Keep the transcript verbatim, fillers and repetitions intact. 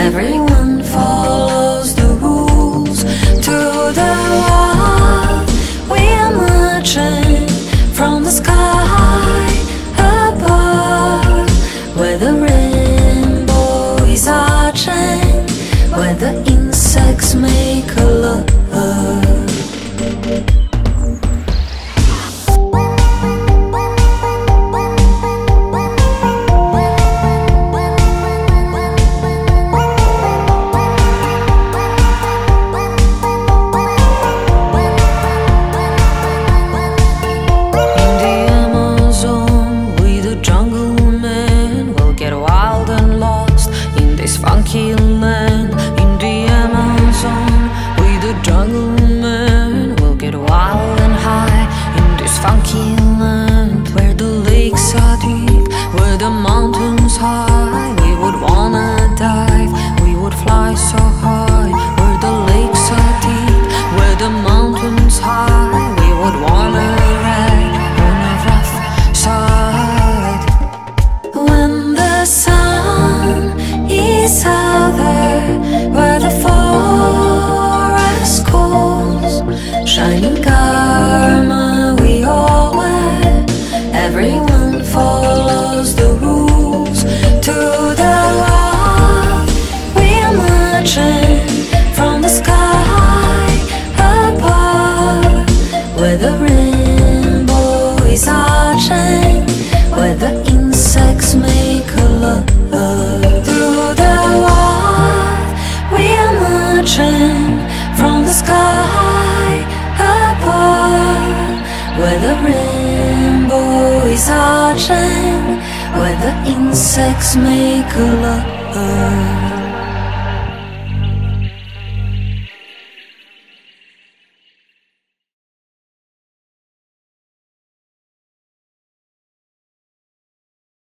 Everyone follows the rules. To the wild, we are marching from the sky above, where the rainbow is arching, where the insects make a love. Funky land in the Amazon, we the jungle men will get wild and high. In this funky land where the lakes are deep, where the mountains high, we would wanna dive, we would fly so high. Where the lakes are deep, where the mountains high, we would wanna ride on a rough side. When the sun is out there, where the forest calls, shining karma we all wear. Everyone follows the rules. To the wild, we are marching from the sky above, where the rainbow is arching, where the insects make a love. From the sky above, where the rainbow is arching, where the insects make a love.